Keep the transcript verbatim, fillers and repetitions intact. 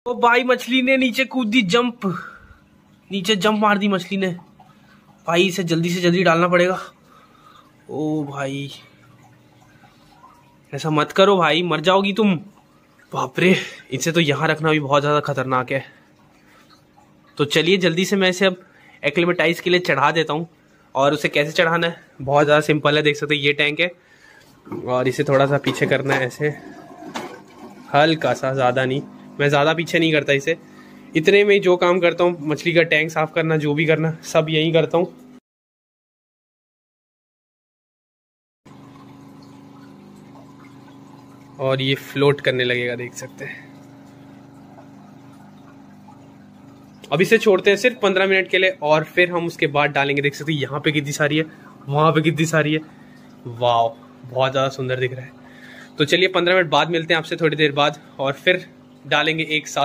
ओ भाई मछली ने नीचे कूद दी, जंप, नीचे जंप मार दी मछली ने। भाई इसे जल्दी से जल्दी डालना पड़ेगा। ओ भाई ऐसा मत करो भाई, मर जाओगी तुम। बाप रे, इसे तो यहाँ रखना भी बहुत ज़्यादा खतरनाक है। तो चलिए जल्दी से मैं इसे अब एक्लेमेटाइज के लिए चढ़ा देता हूँ। और उसे कैसे चढ़ाना है, बहुत ज़्यादा सिंपल है। देख सकते हैं ये टैंक है और इसे थोड़ा सा पीछे करना है ऐसे, हल्का सा, ज़्यादा नहीं। मैं ज़्यादा पीछे नहीं करता इसे, इतने में जो काम करता हूँ, मछली का टैंक साफ करना, जो भी करना, सब यही करता हूँ। और ये फ्लोट करने लगेगा, देख सकते हैं। अब इसे छोड़ते हैं सिर्फ पंद्रह मिनट के लिए और फिर हम उसके बाद डालेंगे। देख सकते हैं यहाँ पे कितनी सारी है, वहाँ पे कितनी सारी है। वाह, बहुत ज़्यादा सुंदर दिख रहा है। तो चलिए पंद्रह मिनट बाद मिलते हैं आपसे, थोड़ी देर बाद, और फिर डालेंगे एक साथ।